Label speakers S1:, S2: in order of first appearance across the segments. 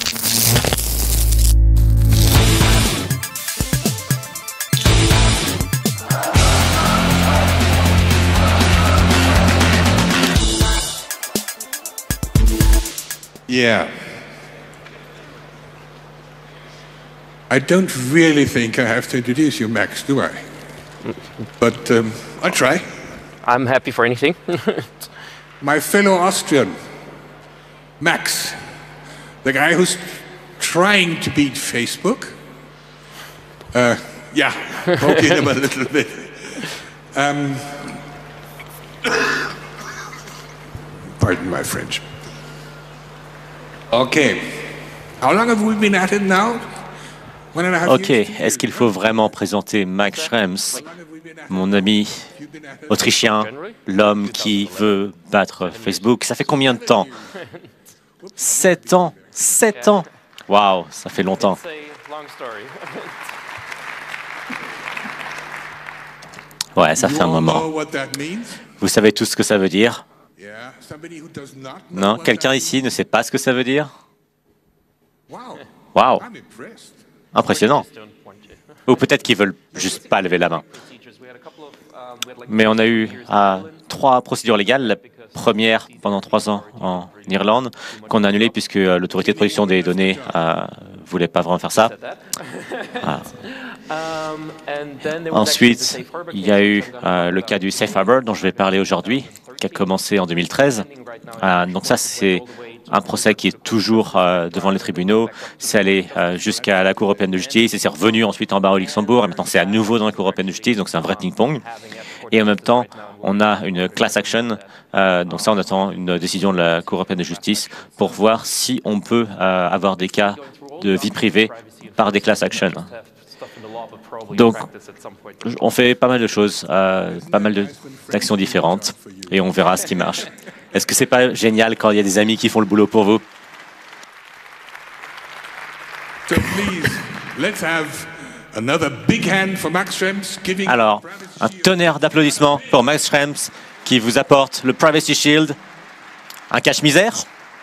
S1: Yeah. I don't really think I have to introduce you, Max, do I? But I'll try.
S2: I'm happy for anything.
S1: My fellow Austrian, Max, the guy who's trying to beat Facebook. Yeah, poking him a little bit. Pardon my French. Okay. How long have we been at it now?
S3: Ok, est-ce qu'il faut vraiment présenter Max Schrems, mon ami autrichien, l'homme qui veut battre Facebook? Ça fait combien de temps? 7 ans. 7 ans. Waouh, ça fait longtemps. Ouais, ça fait un moment. Vous savez tout ce que ça veut dire? Non, quelqu'un ici ne sait pas ce que ça veut dire? Waouh, impressionnant. Ou peut-être qu'ils veulent juste pas lever la main. Mais on a eu 3 procédures légales. La première pendant 3 ans en Irlande, qu'on a annulée puisque l'autorité de protection des données voulait pas vraiment faire ça. Ensuite, il y a eu le cas du Safe Harbor dont je vais parler aujourd'hui, qui a commencé en 2013. Donc ça, c'est un procès qui est toujours devant les tribunaux. C'est allé jusqu'à la Cour européenne de justice et c'est revenu ensuite en bas au Luxembourg. Et maintenant, c'est à nouveau dans la Cour européenne de justice, donc c'est un vrai ping-pong. Et en même temps, on a une class action. Donc ça, on attend une décision de la Cour européenne de justice pour voir si on peut avoir des cas de vie privée par des class action. Donc, on fait pas mal de choses, pas mal d'actions différentes, et on verra ce qui marche. Est-ce que c'est pas génial quand il y a des amis qui font le boulot pour vous? Alors, un tonnerre d'applaudissements pour Max Schrems qui vous apporte le Privacy Shield, un cache-misère.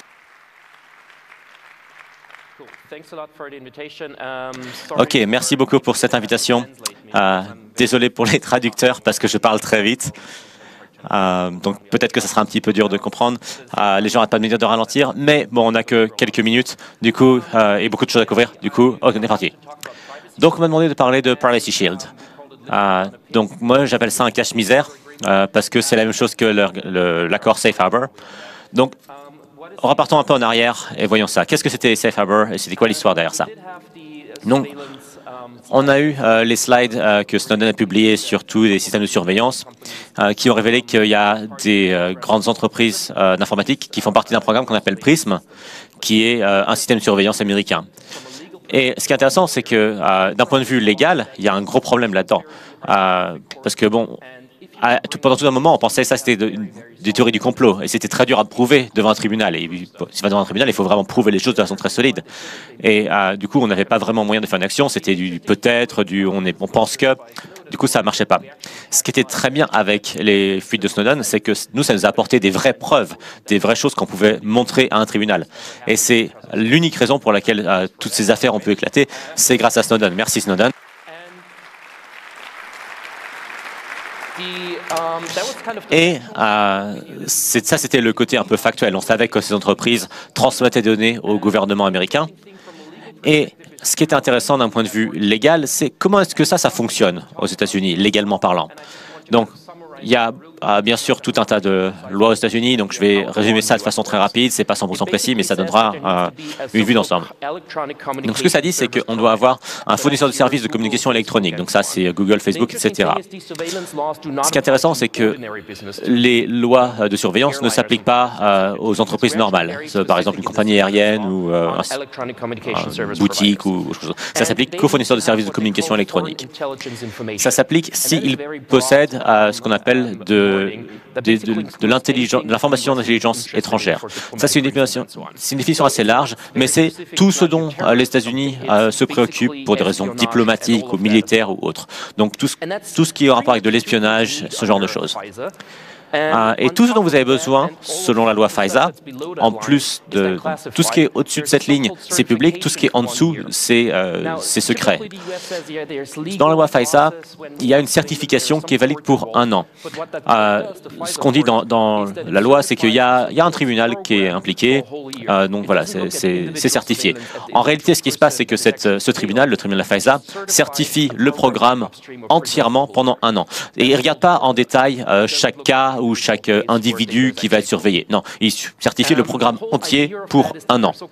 S3: Ok, merci beaucoup pour cette invitation. Désolé pour les traducteurs parce que je parle très vite. Donc peut-être que ça sera un petit peu dur de comprendre. Les gens n'arrêtent pas de me dire de ralentir, mais bon, on n'a que quelques minutes, du coup, et beaucoup de choses à couvrir. Du coup, on est parti. Donc on m'a demandé de parler de Privacy Shield. Donc moi, j'appelle ça un cache-misère parce que c'est la même chose que l'accord Safe Harbor. Donc, repartons un peu en arrière et voyons ça. Qu'est-ce que c'était Safe Harbor et c'était quoi l'histoire derrière ça? Donc, on a eu les slides que Snowden a publiés sur tous les systèmes de surveillance qui ont révélé qu'il y a des grandes entreprises d'informatique qui font partie d'un programme qu'on appelle PRISM, qui est un système de surveillance américain. Et ce qui est intéressant, c'est que d'un point de vue légal, il y a un gros problème là-dedans. Parce que, bon, pendant tout un moment, on pensait que ça, c'était des théories du complot. Et c'était très dur à prouver devant un tribunal. Et si on va devant un tribunal, il faut vraiment prouver les choses de façon très solide. Et du coup, on n'avait pas vraiment moyen de faire une action. C'était du peut-être, on pense que. Du coup, ça ne marchait pas. Ce qui était très bien avec les fuites de Snowden, c'est que nous, ça nous a apporté des vraies preuves, des vraies choses qu'on pouvait montrer à un tribunal. Et c'est l'unique raison pour laquelle toutes ces affaires ont pu éclater, c'est grâce à Snowden. Merci Snowden. Et ça, c'était le côté un peu factuel. On savait que ces entreprises transmettaient des données au gouvernement américain. Et ce qui était intéressant d'un point de vue légal, c'est comment est-ce que ça fonctionne aux États-Unis, légalement parlant. Donc, il y a bien sûr tout un tas de lois aux États-Unis, donc je vais résumer ça de façon très rapide, c'est pas 100% précis, mais ça donnera une vue d'ensemble. Donc ce que ça dit, c'est qu'on doit avoir un fournisseur de services de communication électronique, donc ça c'est Google, Facebook, etc. Ce qui est intéressant, c'est que les lois de surveillance ne s'appliquent pas aux entreprises normales, par exemple une compagnie aérienne ou une boutique ou autre chose. Ça s'applique qu'aux fournisseurs de services de communication électronique. Ça s'applique s'ils possèdent ce qu'on appelle de l'information d'intelligence étrangère. Ça, c'est une définition assez large, mais c'est tout ce dont les États-Unis se préoccupent pour des raisons diplomatiques ou militaires ou autres. Donc, tout ce qui est en rapport avec de l'espionnage, ce genre de choses. Et tout ce dont vous avez besoin, selon la loi FISA, en plus de tout ce qui est au-dessus de cette ligne, c'est public, tout ce qui est en dessous, c'est secret. Dans la loi FISA, il y a une certification qui est valide pour 1 an. Ce qu'on dit dans la loi, c'est qu'il y a un tribunal qui est impliqué, donc voilà, c'est certifié. En réalité, ce qui se passe, c'est que ce tribunal, le tribunal de la FISA, certifie le programme entièrement pendant 1 an. Et il ne regarde pas en détail chaque cas ou chaque individu qui va être surveillé. Non, il certifie le programme entier pour 1 an.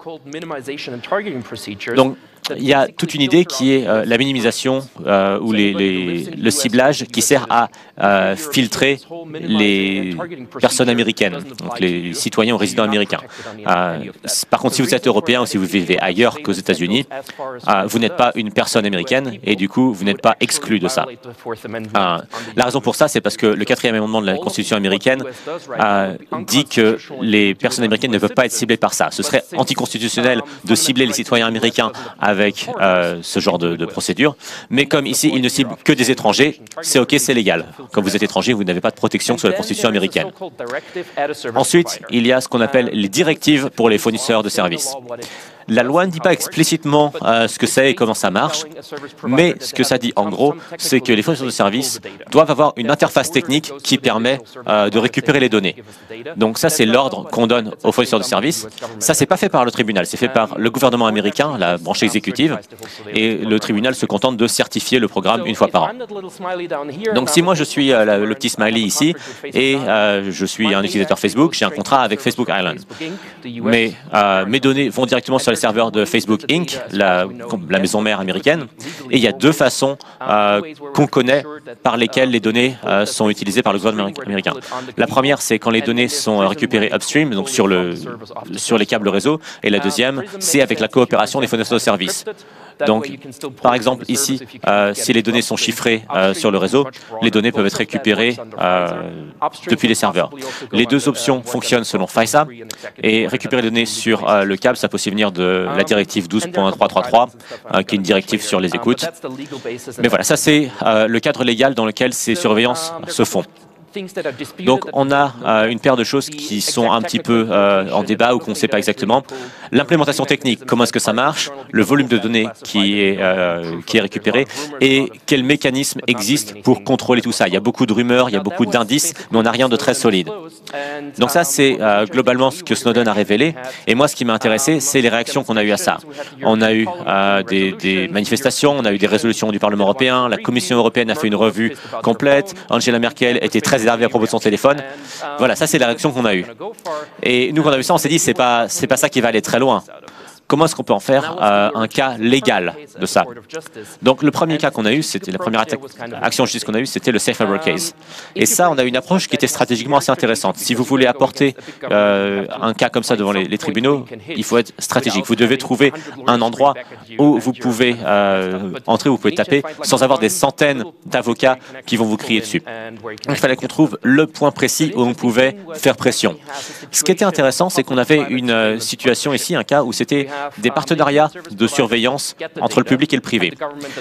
S3: Donc, il y a toute une idée qui est la minimisation ou le ciblage qui sert à filtrer les personnes américaines, donc les citoyens ou résidents américains. Par contre, si vous êtes européen ou si vous vivez ailleurs qu'aux États-Unis, vous n'êtes pas une personne américaine et du coup, vous n'êtes pas exclu de ça. La raison pour ça, c'est parce que le 4e amendement de la Constitution américaine dit que les personnes américaines ne peuvent pas être ciblées par ça. Ce serait anticonstitutionnel de cibler les citoyens américains avec ce genre de procédure. Mais comme ici, ils ne ciblent que des étrangers, c'est OK, c'est légal. Comme vous êtes étranger, vous n'avez pas de protection sous la Constitution américaine. Ensuite, il y a ce qu'on appelle les directives pour les fournisseurs de services. La loi ne dit pas explicitement ce que c'est et comment ça marche, mais ce que ça dit en gros, c'est que les fournisseurs de services doivent avoir une interface technique qui permet de récupérer les données. Donc ça, c'est l'ordre qu'on donne aux fournisseurs de services. Ça, c'est pas fait par le tribunal, c'est fait par le gouvernement américain, la branche exécutive, et le tribunal se contente de certifier le programme 1 fois par an. Donc si moi je suis le petit smiley ici et je suis un utilisateur Facebook, j'ai un contrat avec Facebook Island. Mais mes données vont directement sur les serveurs de Facebook Inc., la maison mère américaine, et il y a 2 façons qu'on connaît par lesquelles les données sont utilisées par le gouvernement américain. La première, c'est quand les données sont récupérées upstream, donc sur les câbles réseau, et la deuxième, c'est avec la coopération des fournisseurs de services. Donc, par exemple, ici, si les données sont chiffrées sur le réseau, les données peuvent être récupérées depuis les serveurs. Les 2 options fonctionnent selon FISA, et récupérer les données sur le câble, ça peut aussi venir de la directive 12.333, qui est une directive sur les écoutes. Mais voilà, ça c'est le cadre légal dans lequel ces surveillances se font. Donc, on a une paire de choses qui sont un petit peu en débat ou qu'on ne sait pas exactement. L'implémentation technique, comment est-ce que ça marche, le volume de données qui est récupéré et quel mécanisme existe pour contrôler tout ça. Il y a beaucoup de rumeurs, il y a beaucoup d'indices, mais on n'a rien de très solide. Donc ça, c'est globalement ce que Snowden a révélé. Et moi, ce qui m'a intéressé, c'est les réactions qu'on a eues à ça. On a eu des manifestations, on a eu des résolutions du Parlement européen, la Commission européenne a fait une revue complète, Angela Merkel était très énervée à propos de son téléphone. Voilà, ça c'est la réaction qu'on a eue. Et nous, quand on a vu ça, on s'est dit, c'est pas ça qui va aller très loin. Comment est-ce qu'on peut en faire un cas légal de ça? Donc, le premier cas qu'on a eu, c'était la première action de justice qu'on a eue, c'était le Safe Harbor Case. Et ça, on a eu une approche qui était stratégiquement assez intéressante. Si vous voulez apporter un cas comme ça devant les tribunaux, il faut être stratégique. Vous devez trouver un endroit où vous pouvez entrer, où vous pouvez taper, sans avoir des centaines d'avocats qui vont vous crier dessus. Il fallait qu'on trouve le point précis où on pouvait faire pression. Ce qui était intéressant, c'est qu'on avait une situation ici, un cas où c'était des partenariats de surveillance entre le public et le privé.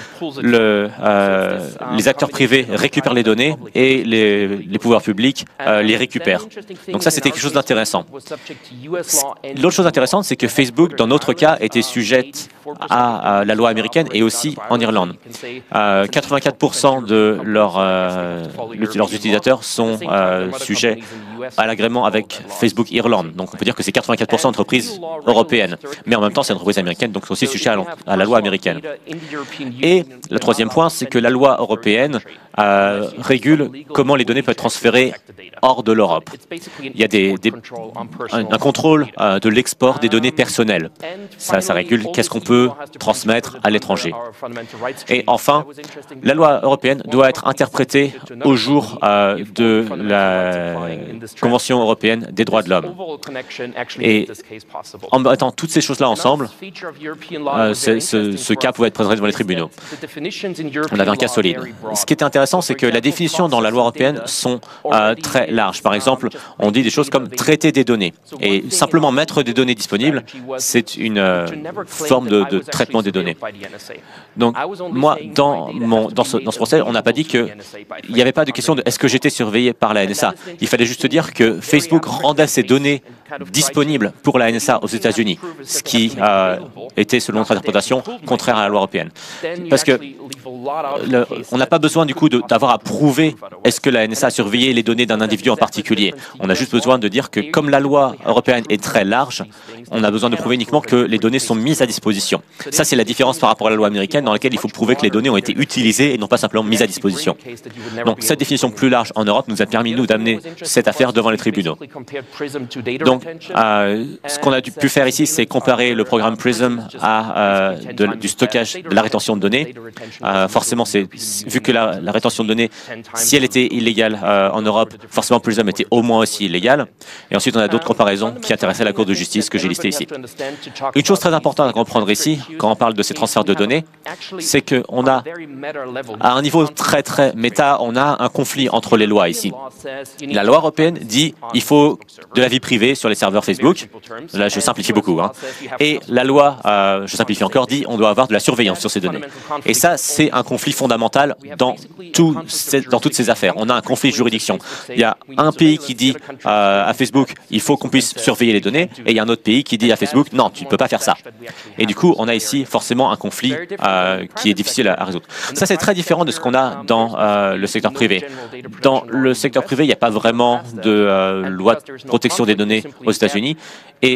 S3: Les acteurs privés récupèrent les données et les pouvoirs publics les récupèrent. Donc ça, c'était quelque chose d'intéressant. L'autre chose intéressante, c'est que Facebook, dans notre cas, était sujette à la loi américaine et aussi en Irlande. 84% de leurs utilisateurs sont sujets à l'agrément avec Facebook Irlande. Donc on peut dire que c'est 84% d'entreprises européennes. Mais en même temps, c'est une entreprise américaine, donc c'est aussi sujet à la loi américaine. Et le troisième point, c'est que la loi européenne régule comment les données peuvent être transférées hors de l'Europe. Il y a un contrôle de l'export des données personnelles. Ça régule qu'est-ce qu'on peut transmettre à l'étranger. Et enfin, la loi européenne doit être interprétée au jour de la Convention européenne des droits de l'homme. Et en mettant toutes ces choses-là ensemble, ce cas pouvait être présenté devant les tribunaux. On avait un cas solide. Ce qui était intéressant, c'est que la définition dans la loi européenne sont très larges. Par exemple, on dit des choses comme traiter des données. Et simplement mettre des données disponibles, c'est une forme de de traitement des données. Donc, moi, dans ce procès, on n'a pas dit qu'il n'y avait pas de question de est-ce que j'étais surveillé par la NSA. Il fallait juste dire que Facebook rendait ses données disponibles pour la NSA aux États-Unis, ce qui était, selon notre interprétation, contraire à la loi européenne. Parce que on n'a pas besoin du coup d'avoir à prouver est-ce que la NSA a surveillé les données d'un individu en particulier. On a juste besoin de dire que comme la loi européenne est très large, on a besoin de prouver uniquement que les données sont mises à disposition. Ça, c'est la différence par rapport à la loi américaine dans laquelle il faut prouver que les données ont été utilisées et non pas simplement mises à disposition. Donc, cette définition plus large en Europe nous a permis, nous, d'amener cette affaire devant les tribunaux. Donc, ce qu'on a pu faire ici, c'est comparer le programme PRISM à du stockage, de la rétention de données. Forcément, vu que la rétention de données, si elle était illégale en Europe, forcément PRISM était au moins aussi illégal. Et ensuite, on a d'autres comparaisons qui intéressaient la Cour de justice que j'ai listées ici. Une chose très importante à comprendre ici, quand on parle de ces transferts de données, c'est qu'on a, à un niveau très très méta, on a un conflit entre les lois ici. La loi européenne dit il faut de la vie privée sur les serveurs Facebook. Là, je simplifie beaucoup. Et la loi, je simplifie encore, dit on doit avoir de la surveillance sur ces données. Et ça, c'est un conflit fondamental dans toutes ces affaires. On a un conflit de juridiction. Il y a un pays qui dit à Facebook il faut qu'on puisse surveiller les données, et il y a un autre pays qui dit à Facebook non, tu ne peux pas faire ça. Et du coup, on a ici forcément un conflit qui est difficile à résoudre. Ça, c'est très différent de ce qu'on a dans le secteur privé. Dans le secteur privé, il n'y a pas vraiment de loi de protection des données aux États-Unis, et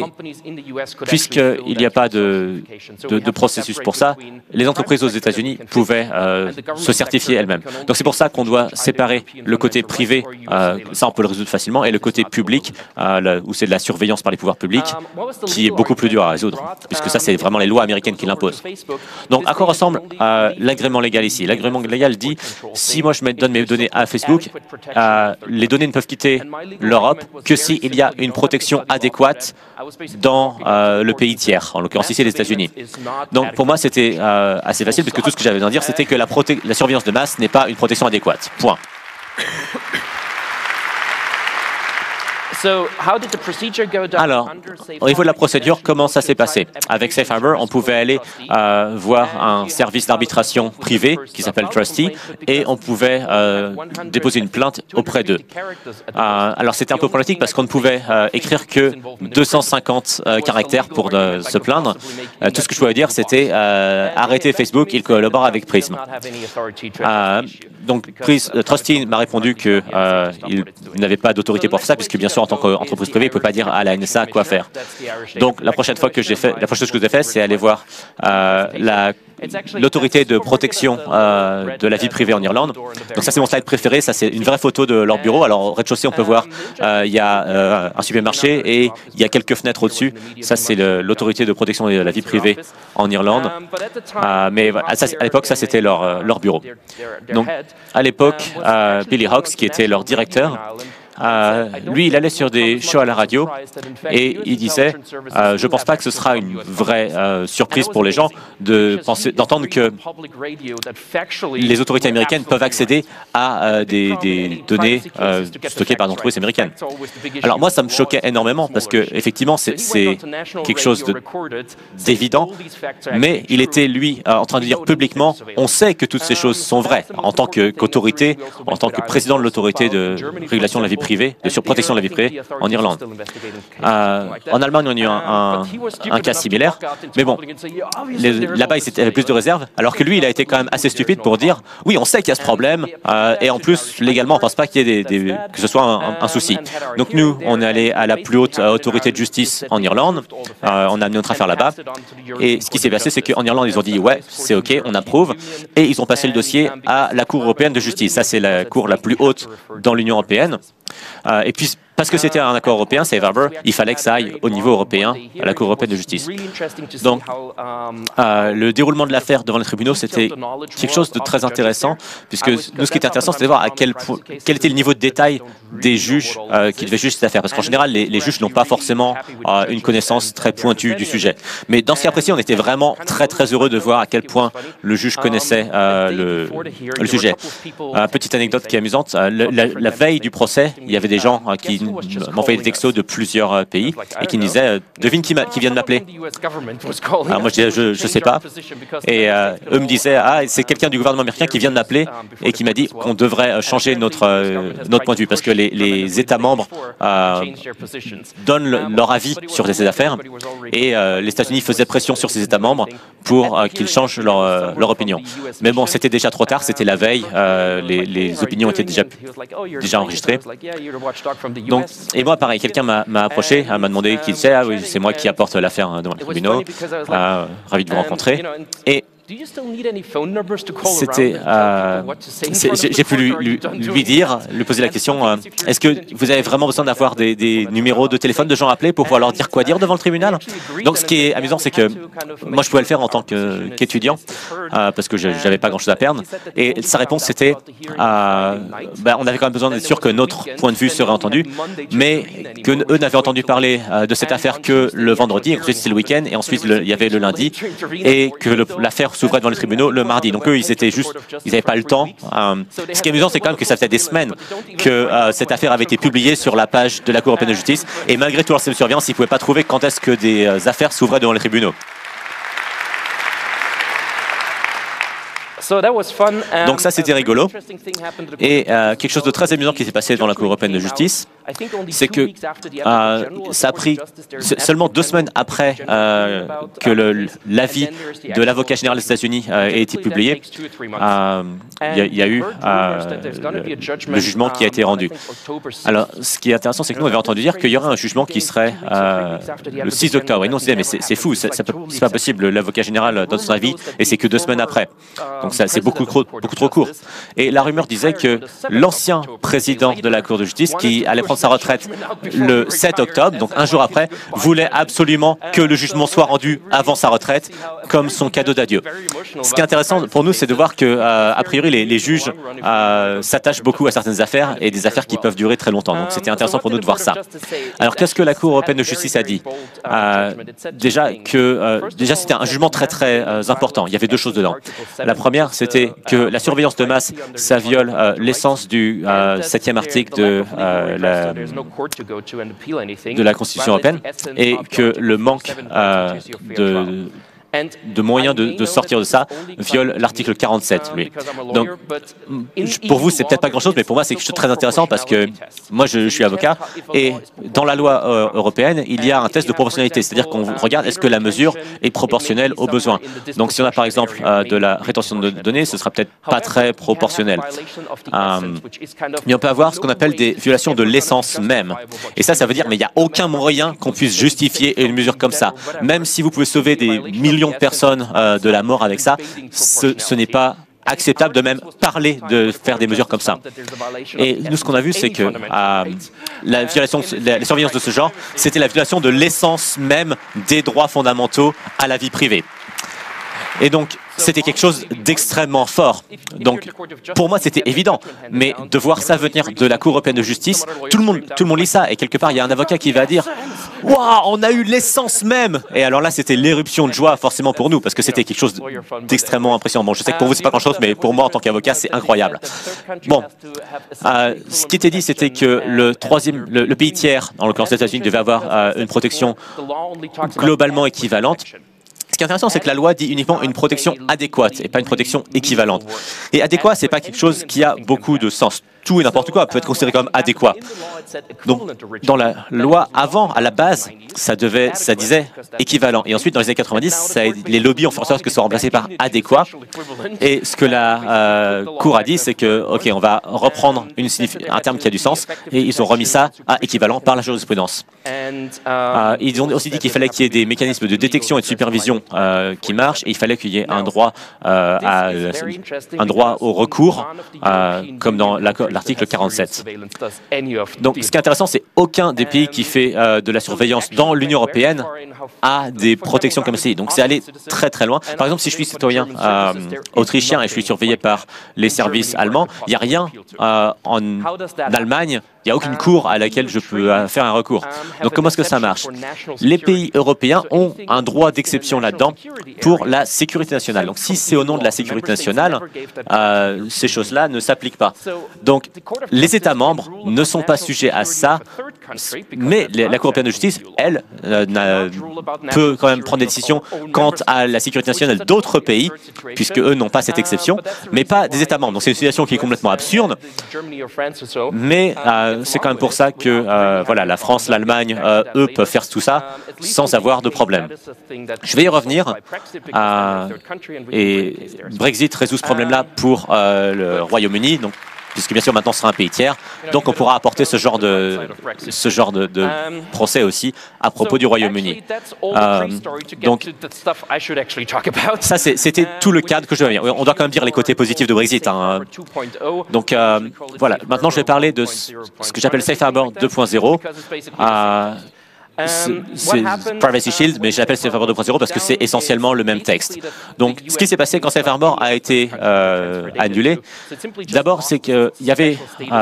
S3: puisqu'il n'y a pas de processus pour ça, les entreprises aux États-Unis pouvaient se certifier elles-mêmes. Donc c'est pour ça qu'on doit séparer le côté privé, ça on peut le résoudre facilement, et le côté public, où c'est de la surveillance par les pouvoirs publics, qui est beaucoup plus dur à résoudre, puisque ça c'est vraiment les lois américaines qui l'imposent. Donc à quoi ressemble l'agrément légal ici? L'agrément légal dit, si moi je donne mes données à Facebook, les données ne peuvent quitter l'Europe que s'il y a une protection adéquate dans le pays tiers, en l'occurrence ici les États-Unis. Donc pour moi c'était assez facile, parce que tout ce que j'avais besoin de dire c'était que la surveillance de masse n'est pas une protection adéquate. Point. Alors, au niveau de la procédure, comment ça s'est passé? Avec Safe Harbor, on pouvait aller voir un service d'arbitration privé qui s'appelle Trustee, et on pouvait déposer une plainte auprès d'eux. Alors, c'était un peu problématique parce qu'on ne pouvait écrire que 250 caractères pour se plaindre. Tout ce que je pouvais dire, c'était arrêter Facebook, il collabore avec Prism. Donc, Trustee m'a répondu qu'il n'avait pas d'autorité pour faire ça, puisque bien sûr, en tant qu'entreprise privée, il ne peut pas dire à la NSA quoi faire. Donc, la prochaine chose que j'ai fait, c'est aller voir l'autorité de protection de la vie privée en Irlande. Donc ça, c'est mon slide préféré. Ça, c'est une vraie photo de leur bureau. Alors, au rez-de-chaussée, on peut voir, il y a un supermarché et il y a quelques fenêtres au-dessus. Ça, c'est l'autorité de protection de la vie privée en Irlande. Mais à l'époque, ça, c'était leur bureau. Donc, à l'époque, Billy Hawkes, qui était leur directeur, lui, il allait sur des shows à la radio et il disait je ne pense pas que ce sera une vraie surprise pour les gens d'entendre que les autorités américaines peuvent accéder à des données stockées par des entreprises américaines. Alors moi, ça me choquait énormément parce que effectivement, c'est quelque chose d'évident, mais il était, lui, en train de dire publiquement on sait que toutes ces choses sont vraies en tant qu'autorité, en tant que président de l'autorité de régulation de la vie privée, de surprotection de la vie privée en Irlande. En Allemagne, on a eu un cas similaire, mais bon, là-bas, il avait plus de réserves, alors que lui, il a été quand même assez stupide pour dire oui, on sait qu'il y a ce problème, et en plus, légalement, on ne pense pas qu'il y ait que ce soit un souci. Donc nous, on est allé à la plus haute autorité de justice en Irlande, on a amené notre affaire là-bas, et ce qui s'est passé, c'est qu'en Irlande, ils ont dit ouais, c'est OK, on approuve, et ils ont passé le dossier à la Cour européenne de justice. Ça, c'est la cour la plus haute dans l'Union européenne. Et puis, parce que c'était un accord européen, Safe Harbor, il fallait que ça aille au niveau européen, à la Cour européenne de justice. Donc, le déroulement de l'affaire devant les tribunaux, c'était quelque chose de très intéressant, puisque nous, ce qui était intéressant, c'était de voir quel était le niveau de détail des juges qui devaient juger cette affaire. Parce qu'en général, les juges n'ont pas forcément une connaissance très pointue du sujet. Mais dans ce cas précis, on était vraiment très, très heureux de voir à quel point le juge connaissait le sujet. Petite anecdote qui est amusante, la veille du procès, il y avait des gens qui m'envoyaient des textos de plusieurs pays et qui me disaient « Devine qui vient de m'appeler ?» Alors moi, je disais « Je ne sais pas ». Et eux me disaient « Ah, c'est quelqu'un du gouvernement américain qui vient de m'appeler et qui m'a dit qu'on devrait changer notre point de vue parce que les États membres donnent leur avis sur ces affaires et les États-Unis faisaient pression sur ces États membres pour qu'ils changent leur opinion. Mais bon, c'était déjà trop tard, c'était la veille, les opinions étaient déjà enregistrées. Donc, et moi, pareil, quelqu'un m'a approché, m'a demandé qui c'est. Ah oui, c'est moi qui apporte l'affaire devant les tribunaux. Ravi de vous rencontrer. Et c'était, j'ai pu lui poser la question, est-ce que vous avez vraiment besoin d'avoir des numéros de téléphone de gens appelés pour pouvoir leur dire quoi dire devant le tribunal? Donc ce qui est amusant, c'est que moi je pouvais le faire en tant qu'étudiant, parce que je n'avais pas grand-chose à perdre, et sa réponse c'était, on avait quand même besoin d'être sûr que notre point de vue serait entendu, mais qu'eux n'avaient entendu parler de cette affaire que le vendredi, ensuite c'était le week-end, et ensuite il y avait le lundi, et que l'affaire s'ouvrait devant les tribunaux le mardi. Donc eux, ils n'avaient pas le temps. Ce qui est amusant, c'est quand même que ça fait des semaines que cette affaire avait été publiée sur la page de la Cour européenne de justice, et malgré tout leur système de surveillance, ils ne pouvaient pas trouver quand est-ce que des affaires s'ouvraient devant les tribunaux. Donc ça, c'était rigolo. Et quelque chose de très amusant qui s'est passé devant la Cour européenne de justice, c'est que ça a pris seulement 2 semaines après que l'avis de l'avocat général des États-Unis ait été publié, il y a eu le jugement qui a été rendu. Alors, ce qui est intéressant, c'est que nous, on avait entendu dire qu'il y aurait un jugement qui serait le 6 octobre. Et nous, on se disait, mais c'est fou, c'est pas possible, l'avocat général donne son avis, et c'est que 2 semaines après. Donc, c'est beaucoup trop court. Et la rumeur disait que l'ancien président de la Cour de justice, qui allait prendre sa retraite le 7 octobre, donc un jour après, voulait absolument que le jugement soit rendu avant sa retraite, comme son cadeau d'adieu. Ce qui est intéressant pour nous, c'est de voir que, a priori, les juges s'attachent beaucoup à certaines affaires, et des affaires qui peuvent durer très longtemps. Donc c'était intéressant pour nous de voir ça. Alors qu'est-ce que la Cour européenne de justice a dit? Déjà, c'était un jugement très important. Il y avait 2 choses dedans. La première, c'était que la surveillance de masse, ça viole l'essence du 7e article de la Constitution européenne, et que le manque de moyens de sortir de ça viole l'article 47, lui. Donc, pour vous, c'est peut-être pas grand-chose, mais pour moi, c'est quelque chose de très intéressant parce que moi, je suis avocat et dans la loi européenne, il y a un test de proportionnalité, c'est-à-dire qu'on regarde est-ce que la mesure est proportionnelle aux besoins. Donc, si on a par exemple de la rétention de données, ce sera peut-être pas très proportionnel. Mais on peut avoir ce qu'on appelle des violations de l'essence même. Et ça veut dire, mais il n'y a aucun moyen qu'on puisse justifier une mesure comme ça. Même si vous pouvez sauver des millions de personnes de la mort avec ça, ce n'est pas acceptable de même parler de faire des mesures comme ça. Et nous, ce qu'on a vu, c'est que la surveillance de ce genre, c'était la violation de l'essence même des droits fondamentaux à la vie privée. Et donc, c'était quelque chose d'extrêmement fort. Donc, pour moi, c'était évident. Mais de voir ça venir de la Cour européenne de justice, tout le monde lit ça. Et quelque part, il y a un avocat qui va dire « Waouh, on a eu l'essence même !» Et alors là, c'était l'éruption de joie, forcément, pour nous, parce que c'était quelque chose d'extrêmement impressionnant. Bon, je sais que pour vous, c'est pas grand-chose, mais pour moi, en tant qu'avocat, c'est incroyable. Bon, ce qui était dit, c'était que le pays tiers, en l'occurrence les États-Unis, devait avoir une protection globalement équivalente. Ce qui est intéressant, c'est que la loi dit uniquement une protection adéquate et pas une protection équivalente. Et adéquat, c'est pas quelque chose qui a beaucoup de sens. Tout et n'importe quoi peut être considéré comme adéquat. Donc, dans la loi avant, à la base, ça disait équivalent. Et ensuite, dans les années 90, les lobbies ont fait en sorte que ce soit remplacé par adéquat. Et ce que la Cour a dit, c'est que, OK, on va reprendre un terme qui a du sens, et ils ont remis ça à équivalent par la jurisprudence. Ils ont aussi dit qu'il fallait qu'il y ait des mécanismes de détection et de supervision qui marchent, et il fallait qu'il y ait un droit au recours, comme dans l'article 47. Donc, ce qui est intéressant, c'est aucun des pays qui fait de la surveillance dans l'Union européenne a des protections comme ceci. Donc, c'est allé très loin. Par exemple, si je suis citoyen autrichien et je suis surveillé par les services allemands, il n'y a rien en Allemagne il n'y a aucune cour à laquelle je peux faire un recours. Donc comment est-ce que ça marche? Les pays européens ont un droit d'exception là-dedans pour la sécurité nationale. Donc si c'est au nom de la sécurité nationale, ces choses-là ne s'appliquent pas. Donc les États membres ne sont pas sujets à ça, mais la Cour européenne de justice, elle, peut quand même prendre des décisions quant à la sécurité nationale d'autres pays, puisque eux n'ont pas cette exception, mais pas des États membres. Donc c'est une situation qui est complètement absurde, mais c'est quand même pour ça que voilà, la France, l'Allemagne, eux peuvent faire tout ça sans avoir de problème. Je vais y revenir. Et Brexit résout ce problème-là pour le Royaume-Uni, donc puisque bien sûr maintenant ce sera un pays tiers, donc on pourra apporter ce genre de procès aussi à propos du Royaume-Uni. Donc ça c'était tout le cadre que je devais dire. On doit quand même dire les côtés positifs de Brexit. Hein. Donc voilà, maintenant je vais parler de ce que j'appelle Safe Harbor 2.0. C'est Privacy Shield, mais je l'appelle Safe Harbor 2.0 parce que c'est essentiellement le même texte. Donc, ce qui s'est passé quand Safe Harbor a été annulé, d'abord, c'est qu'il y avait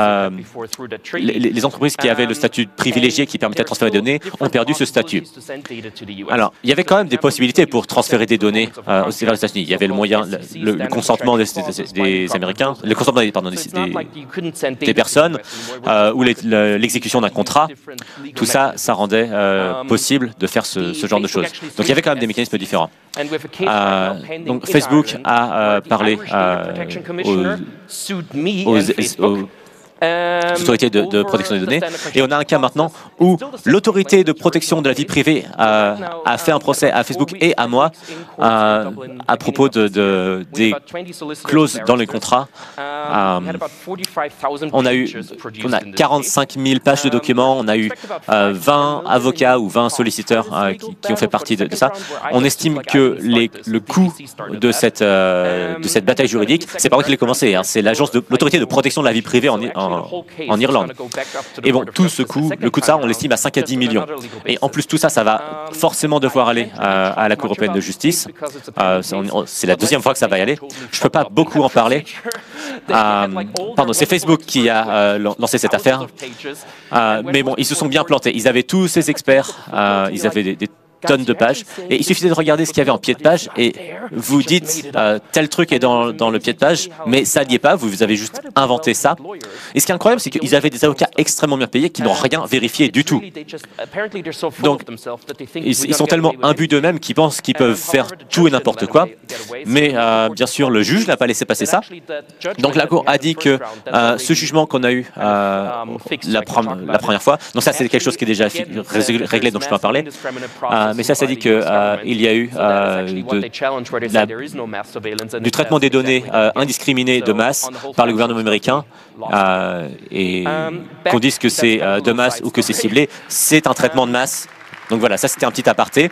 S3: les entreprises qui avaient le statut privilégié qui permettait de transférer des données ont perdu ce statut. Alors, il y avait quand même des possibilités pour transférer des données vers les États-Unis. Il y avait le moyen, le consentement des Américains, le consentement des personnes ou l'exécution d'un contrat. Tout ça, ça rendait possible de faire ce genre de choses. Donc il y avait quand même des mécanismes différents. Donc Facebook a parlé aux autorités de protection des données. Et on a un cas maintenant où l'autorité de protection de la vie privée a fait un procès à Facebook et à moi à propos des clauses dans les contrats. On a 45 000 pages de documents, on a eu 20 avocats ou 20 solliciteurs qui ont fait partie de ça. On estime que le coût de cette bataille juridique, c'est pas moi qui l'ai commencé, hein, c'est l'autorité de protection de la vie privée en Irlande. Et bon, tout ce coût, le coût de ça, on l'estime à 5 à 10 millions. Et en plus, tout ça, ça va forcément devoir aller à la Cour européenne de justice. C'est la deuxième fois que ça va y aller. Je ne peux pas beaucoup en parler. Pardon, c'est Facebook qui a lancé cette affaire. Mais bon, ils se sont bien plantés. Ils avaient tous ces experts. Ils avaient des tonnes de pages. Et il suffisait de regarder ce qu'il y avait en pied de page et vous dites tel truc est dans le pied de page, mais ça n'y est pas, vous avez juste inventé ça. Et ce qui est incroyable, c'est qu'ils avaient des avocats extrêmement bien payés qui n'ont rien vérifié du tout. Donc, ils sont tellement imbus d'eux-mêmes qu'ils pensent qu'ils peuvent faire tout et n'importe quoi. Mais bien sûr, le juge n'a pas laissé passer ça. Donc la Cour a dit que ce jugement qu'on a eu la première fois, donc ça c'est quelque chose qui est déjà réglé, donc je peux en parler. Mais ça dit qu'il y a eu du traitement des données indiscriminé de masse par le gouvernement américain et qu'on dise que c'est de masse ou que c'est ciblé, c'est un traitement de masse. Donc voilà, ça c'était un petit aparté.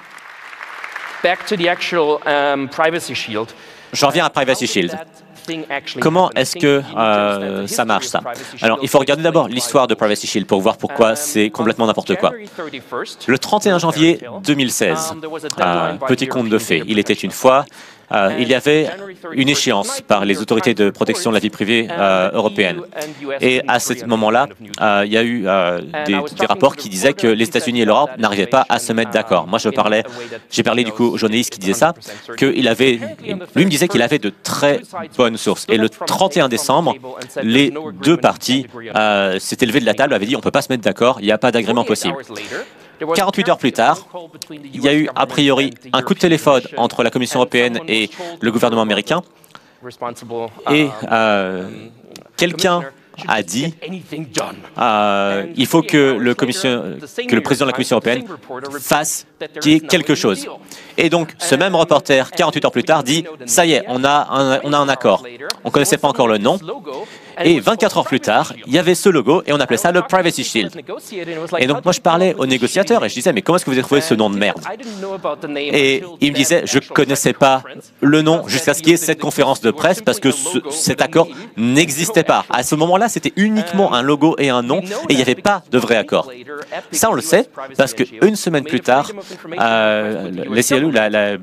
S3: J'en reviens à Privacy Shield. Comment est-ce que ça marche, ça? Alors, il faut regarder d'abord l'histoire de Privacy Shield pour voir pourquoi c'est complètement n'importe quoi. Le 31 janvier 2016, petit conte de fées, il était une fois, il y avait une échéance par les autorités de protection de la vie privée européennes. Et à ce moment-là, il y a eu des rapports qui disaient que les États-Unis et l'Europe n'arrivaient pas à se mettre d'accord. Moi, j'ai parlé du coup au journaliste qui disait ça, lui me disait qu'il avait de très bonnes sources. Et le 31 décembre, les deux parties s'étaient levées de la table, avaient dit on ne peut pas se mettre d'accord, il n'y a pas d'agrément possible. 48 heures plus tard, il y a eu a priori un coup de téléphone entre la Commission européenne et le gouvernement américain et quelqu'un a dit il faut que le président de la Commission européenne fasse quelque chose. Et donc, ce même reporter, 48 heures plus tard, dit ça y est, on a un accord. On ne connaissait pas encore le nom. Et 24 heures plus tard, il y avait ce logo et on appelait ça le Privacy Shield. Et donc, moi, je parlais au négociateur et je disais, mais comment est-ce que vous avez trouvé ce nom de merde? Et il me disait, je ne connaissais pas le nom jusqu'à ce qu'il y ait cette conférence de presse parce que cet accord n'existait pas. À ce moment-là, c'était uniquement un logo et un nom et il n'y avait pas de vrai accord. Ça, on le sait parce qu'une semaine plus tard,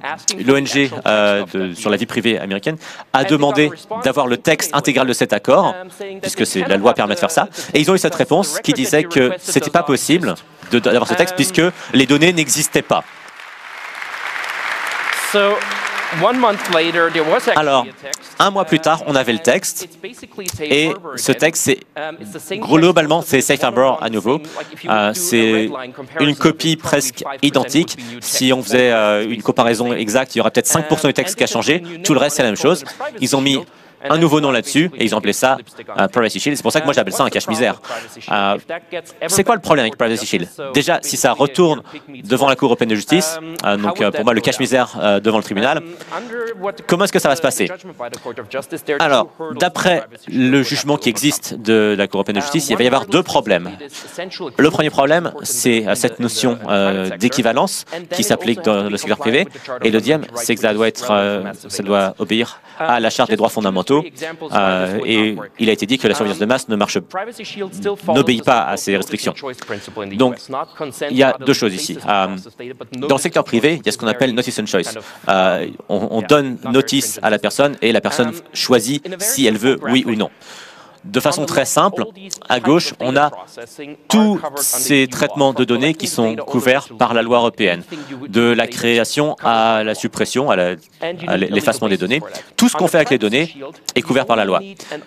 S3: l'ONG sur la vie privée américaine a demandé d'avoir le texte intégral de cet accord puisque la loi permet de faire ça. Et ils ont eu cette réponse qui disait que ce n'était pas possible d'avoir ce texte puisque les données n'existaient pas. Alors, un mois plus tard, on avait le texte, et ce texte, globalement, c'est Safe Harbor à nouveau. C'est une copie presque identique. Si on faisait une comparaison exacte, il y aurait peut-être 5% du texte qui a changé. Tout le reste, c'est la même chose. Ils ont mis un nouveau nom là-dessus, et ils ont appelé ça Privacy Shield. C'est pour ça que moi j'appelle ça un cache-misère. C'est quoi le problème avec Privacy Shield? Déjà, si ça retourne devant la Cour européenne de justice, donc pour moi le cache-misère devant le tribunal, comment est-ce que ça va se passer? Alors, d'après le jugement qui existe de la Cour européenne de justice, il va y avoir deux problèmes. Le premier problème, c'est cette notion d'équivalence qui s'applique dans le secteur privé, et le deuxième, c'est que ça doit obéir à la Charte des droits fondamentaux. Et il a été dit que la surveillance de masse n'obéit pas à ces restrictions. Donc, il y a deux choses ici. Dans le secteur privé, il y a ce qu'on appelle notice and choice. On donne notice à la personne et la personne choisit si elle veut oui ou non. De façon très simple, à gauche, on a tous ces traitements de données qui sont couverts par la loi européenne, de la création à la suppression, à l'effacement des données. Tout ce qu'on fait avec les données est couvert par la loi.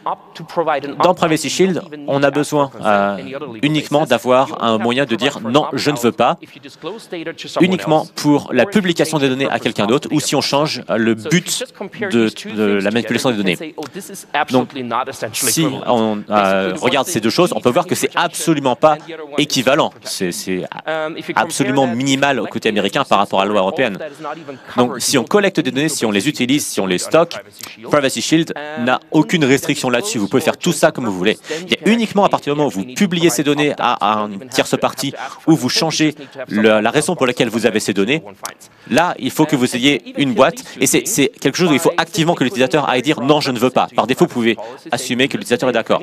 S3: Dans Privacy Shield, on a besoin uniquement d'avoir un moyen de dire non, je ne veux pas, uniquement pour la publication des données à quelqu'un d'autre ou si on change le but de la manipulation des données. Donc, si on regarde ces deux choses, on peut voir que c'est absolument pas équivalent. C'est absolument minimal au côté américain par rapport à la loi européenne. Donc, si on collecte des données, si on les utilise, si on les stocke, Privacy Shield n'a aucune restriction là-dessus. Vous pouvez faire tout ça comme vous voulez. Il y a uniquement à partir du moment où vous publiez ces données à un tierce partie ou vous changez la raison pour laquelle vous avez ces données, là, il faut que vous ayez une boîte et c'est quelque chose où il faut activement que l'utilisateur aille dire non, je ne veux pas. Par défaut, vous pouvez assumer que l'utilisateur est d'accord.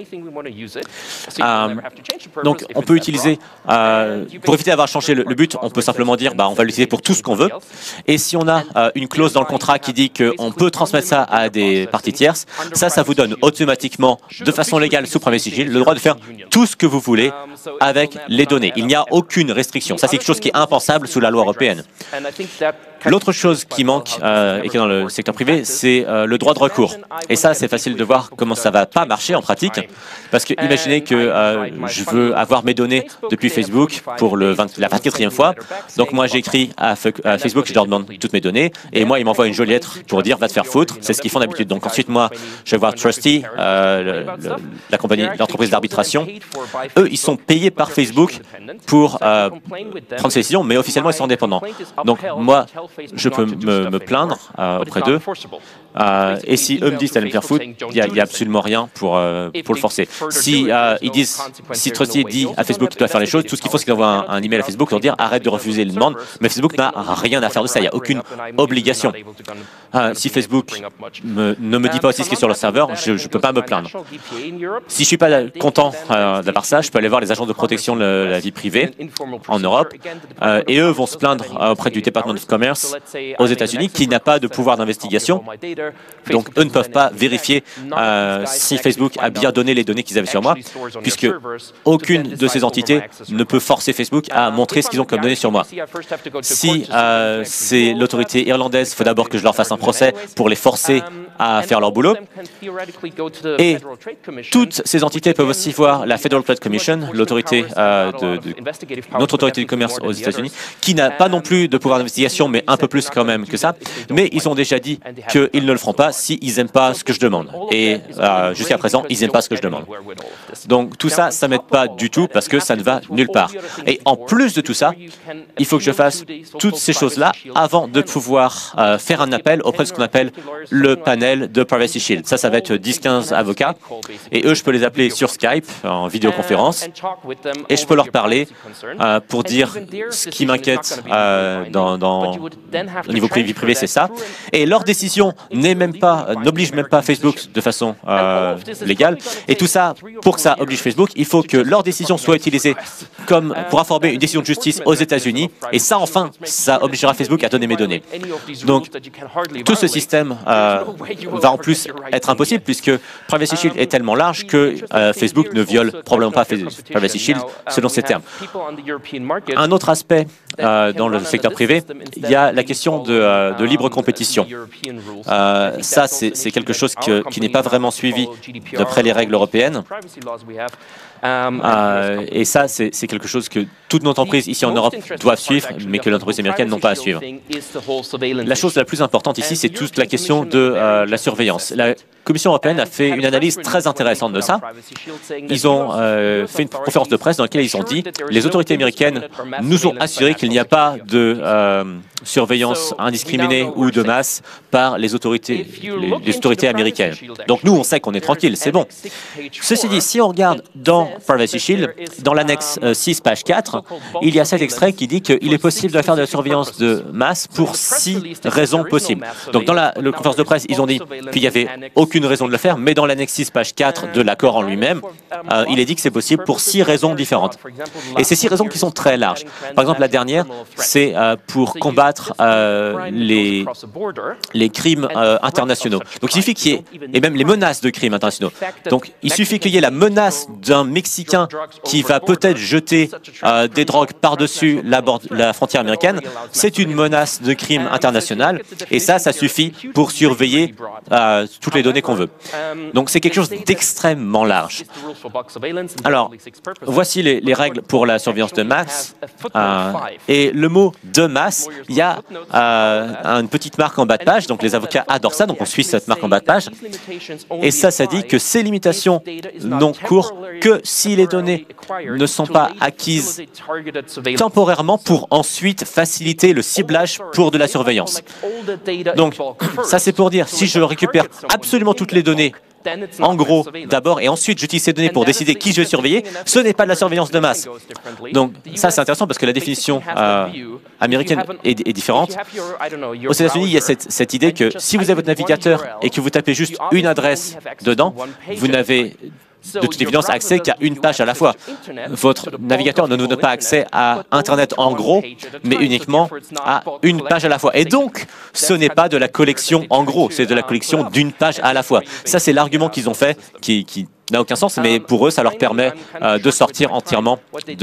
S3: Donc, on peut utiliser, pour éviter d'avoir changé le but, on peut simplement dire on va l'utiliser pour tout ce qu'on veut. Et si on a une clause dans le contrat qui dit qu'on peut transmettre ça à des parties tierces, ça vous donne automatiquement, de façon légale, sous Privacy Shield, le droit de faire tout ce que vous voulez avec les données. Il n'y a aucune restriction. Ça, c'est quelque chose qui est impensable sous la loi européenne. L'autre chose qui manque et qui est dans le secteur privé, c'est le droit de recours. Et ça, c'est facile de voir comment ça va pas marcher en pratique. Parce que imaginez que je veux avoir mes données depuis Facebook pour la 24e fois. Donc moi, j'écris à Facebook, je leur demande toutes mes données. Et moi, ils m'envoient une jolie lettre pour dire « va te faire foutre ». C'est ce qu'ils font d'habitude. Donc ensuite, moi, je vais voir Trustee, la compagnie, l'entreprise d'arbitration. Eux, ils sont payés par Facebook pour prendre ces décisions, mais officiellement, ils sont indépendants. Donc moi, je peux me plaindre auprès d'eux. Et si eux me disent d'aller me faire foutre, il n'y a absolument rien pour le forcer. Si ils disent, si Trustee dit à Facebook qu'il doit faire les choses, tout ce qu'il faut, c'est qu'il envoie un email à Facebook pour dire arrête de refuser les demandes. Mais Facebook n'a rien à faire de ça. Il n'y a aucune obligation. Si Facebook ne me dit pas aussi ce qui est sur le serveur, je ne peux pas me plaindre. Si je ne suis pas content d'avoir ça, je peux aller voir les agents de protection de la vie privée en Europe. Et eux vont se plaindre auprès du Department of Commerce aux États-Unis qui n'a pas de pouvoir d'investigation. Donc, eux ne peuvent pas vérifier si Facebook a bien donné les données qu'ils avaient sur moi, puisque aucune de ces entités ne peut forcer Facebook à montrer ce qu'ils ont comme données sur moi. Si c'est l'autorité irlandaise, il faut d'abord que je leur fasse un procès pour les forcer à faire leur boulot. Et toutes ces entités peuvent aussi voir la Federal Trade Commission, l'autorité notre autorité du commerce aux États-Unis, qui n'a pas non plus de pouvoir d'investigation, mais un peu plus quand même que ça. Mais ils ont déjà dit qu'ils ne le feront pas s'ils n'aiment pas ce que je demande. Et jusqu'à présent, ils n'aiment pas ce que je demande. Donc tout ça, ça ne m'aide pas du tout parce que ça ne va nulle part. Et en plus de tout ça, il faut que je fasse toutes ces choses-là avant de pouvoir faire un appel auprès de ce qu'on appelle le panel de Privacy Shield. Ça va être 10-15 avocats. Et eux, je peux les appeler sur Skype, en vidéoconférence. Et je peux leur parler pour dire ce qui m'inquiète dans au niveau vie privée, c'est ça. Et leur décision n'oblige même pas Facebook de façon légale. Et tout ça, pour que ça oblige Facebook, il faut que leur décision soit utilisée comme pour informer une décision de justice aux États-Unis. Et ça, enfin, ça obligera Facebook à donner mes données. Donc, tout ce système va en plus être impossible puisque Privacy Shield est tellement large que Facebook ne viole probablement pas Privacy Shield selon ces termes. Un autre aspect dans le secteur privé, il y a la question de libre compétition. Ça, c'est quelque chose qui n'est pas vraiment suivi d'après les règles européennes. Et ça, c'est quelque chose que toutes nos entreprises ici en Europe doivent suivre, mais que les entreprises américaines n'ont pas à suivre. La chose la plus importante ici, c'est toute la question de la surveillance. La Commission européenne a fait une analyse très intéressante de ça. Ils ont fait une conférence de presse dans laquelle ils ont dit « Les autorités américaines nous ont assuré qu'il n'y a pas de surveillance indiscriminée ou de masse par les autorités américaines. Donc nous, on sait qu'on est tranquille, c'est bon. » Ceci dit, si on regarde dans Privacy Shield, dans l'annexe 6, page 4, il y a cet extrait qui dit qu'il est possible de faire de la surveillance de masse pour 6 raisons possibles. Donc dans la conférence de presse, ils ont dit qu'il n'y avait aucune raison de le faire, mais dans l'annexe 6, page 4 de l'accord en lui-même, il est dit que c'est possible pour 6 raisons différentes. Et ces 6 raisons qui sont très larges. Par exemple, la dernière, c'est pour combattre les crimes internationaux. Donc il suffit qu'il y ait, et même les menaces de crimes internationaux. Donc il suffit qu'il y ait la menace d'un Mexicain qui va peut-être jeter des drogues par-dessus la frontière américaine. C'est une menace de crime international, et ça suffit pour surveiller toutes les données qu'on veut. Donc c'est quelque chose d'extrêmement large. Alors, voici les règles pour la surveillance de masse. Et le mot de masse, il y a une petite marque en bas de page, donc les avocats adorent ça, donc on suit cette marque en bas de page. Et ça dit que ces limitations n'ont cours que si les données ne sont pas acquises temporairement pour ensuite faciliter le ciblage pour de la surveillance. Donc, ça c'est pour dire, si je récupère absolument toutes les données, en gros, d'abord, et ensuite j'utilise ces données pour décider qui je vais surveiller, ce n'est pas de la surveillance de masse. Donc ça c'est intéressant parce que la définition américaine est différente. Aux États-Unis, il y a cette idée que si vous avez votre navigateur et que vous tapez juste une adresse dedans, vous n'avez de toute évidence accès qu'à une page à la fois. Votre navigateur ne nous donne pas accès à Internet en gros, mais uniquement à une page à la fois. Et donc, ce n'est pas de la collection en gros, c'est de la collection d'une page à la fois. Ça, c'est l'argument qu'ils ont fait, qui n'a aucun sens, mais pour eux, ça leur permet de sortir entièrement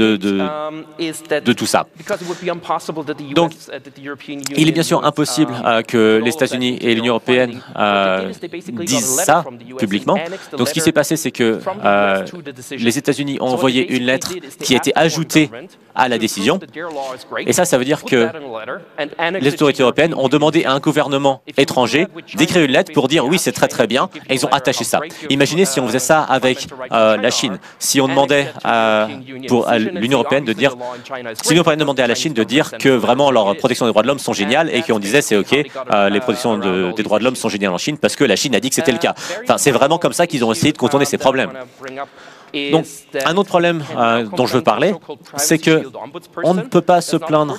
S3: de tout ça. Donc, il est bien sûr impossible que les États-Unis et l'Union européenne disent ça publiquement. Donc, ce qui s'est passé, c'est que les États-Unis ont envoyé une lettre qui a été ajoutée à la décision. Et ça veut dire que les autorités européennes ont demandé à un gouvernement étranger d'écrire une lettre pour dire « oui, c'est très très bien », et ils ont attaché ça. Imaginez si on faisait ça avec la Chine. Si on demandait à l'Union européenne de dire, si l'Union européenne demandait à la Chine de dire que vraiment leur protection des droits de l'homme sont géniales et qu'on disait c'est OK, les protections des droits de l'homme sont géniales en Chine parce que la Chine a dit que c'était le cas. Enfin, c'est vraiment comme ça qu'ils ont essayé de contourner ces problèmes. Donc, un autre problème dont je veux parler, c'est que on ne peut pas se plaindre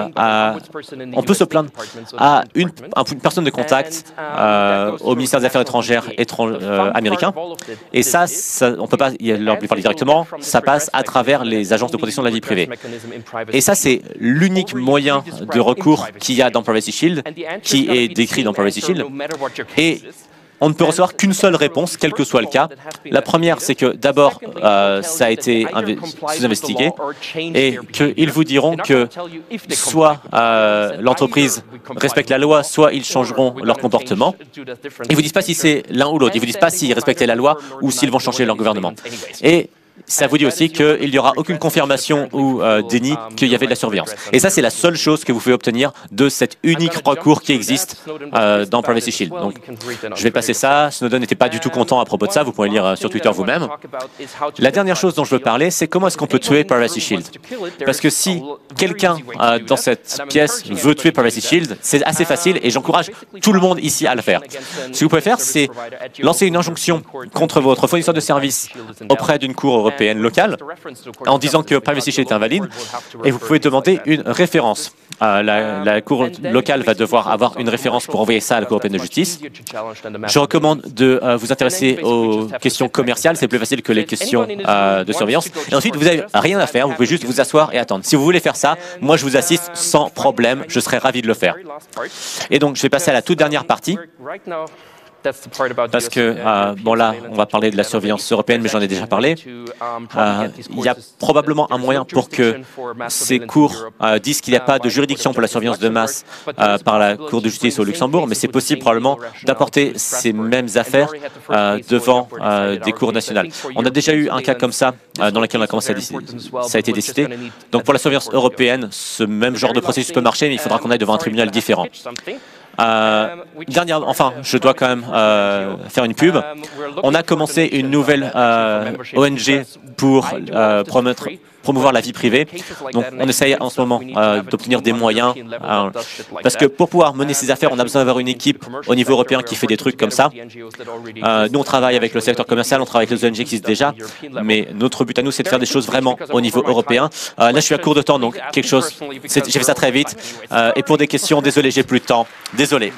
S3: on peut se plaindre à une personne de contact au ministère des Affaires étrangères américain. Et ça, on peut pas leur parler directement. Ça passe à travers les agences de protection de la vie privée. Et ça, c'est l'unique moyen de recours qu'il y a dans Privacy Shield, qui est décrit dans Privacy Shield. Et on ne peut recevoir qu'une seule réponse, quel que soit le cas. La première, c'est que d'abord, ça a été sous-investigué et qu'ils vous diront que soit l'entreprise respecte la loi, soit ils changeront leur comportement. Ils ne vous disent pas si c'est l'un ou l'autre. Ils ne vous disent pas s'ils respectaient la loi ou s'ils vont changer leur gouvernement. Et ça vous dit aussi qu'il n'y aura aucune confirmation ou déni qu'il y avait de la surveillance. Et ça, c'est la seule chose que vous pouvez obtenir de cet unique recours qui existe dans Privacy Shield. Donc, je vais passer ça. Snowden n'était pas du tout content à propos de ça. Vous pouvez lire sur Twitter vous-même. La dernière chose dont je veux parler, c'est comment est-ce qu'on peut tuer Privacy Shield. Parce que si quelqu'un dans cette pièce veut tuer Privacy Shield, c'est assez facile et j'encourage tout le monde ici à le faire. Ce que vous pouvez faire, c'est lancer une injonction contre votre fournisseur de services auprès d'une cour européenne européenne locale en disant que Privacy Shield est invalide et vous pouvez demander une référence. La Cour locale va devoir avoir une référence pour envoyer ça à la Cour européenne de justice. Je recommande de vous intéresser aux questions commerciales, c'est plus facile que les questions de surveillance. Et ensuite, vous n'avez rien à faire, vous pouvez juste vous asseoir et attendre. Si vous voulez faire ça, moi je vous assiste sans problème, je serai ravi de le faire. Et donc, je vais passer à la toute dernière partie. Parce que, bon là, on va parler de la surveillance européenne, mais j'en ai déjà parlé. Il y a probablement un moyen pour que ces cours disent qu'il n'y a pas de juridiction pour la surveillance de masse par la Cour de justice au Luxembourg, mais c'est possible probablement d'apporter ces mêmes affaires devant des cours nationales. On a déjà eu un cas comme ça dans lequel on a commencé à décider. Ça a été décidé. Donc pour la surveillance européenne, ce même genre de processus peut marcher, mais il faudra qu'on aille devant un tribunal différent. Enfin, je dois quand même faire une pub. On a commencé une nouvelle ONG pour promouvoir la vie privée. Donc, on essaye en ce moment d'obtenir des moyens. Parce que pour pouvoir mener ces affaires, on a besoin d'avoir une équipe au niveau européen qui fait des trucs comme ça. Nous, on travaille avec le secteur commercial, on travaille avec les ONG qui existent déjà. Mais notre but à nous, c'est de faire des choses vraiment au niveau européen. Là, je suis à court de temps, donc quelque chose. J'ai fait ça très vite. Et pour des questions, désolé, j'ai plus de temps. Désolé.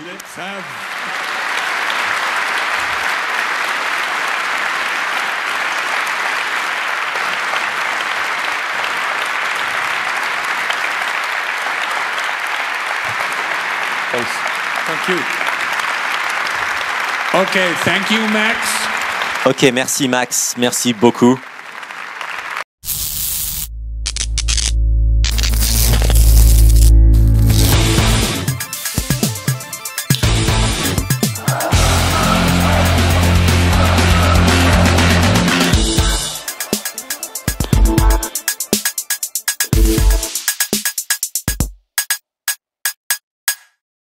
S1: Thank you. Okay, thank you, Max.
S3: Ok, merci Max, merci beaucoup.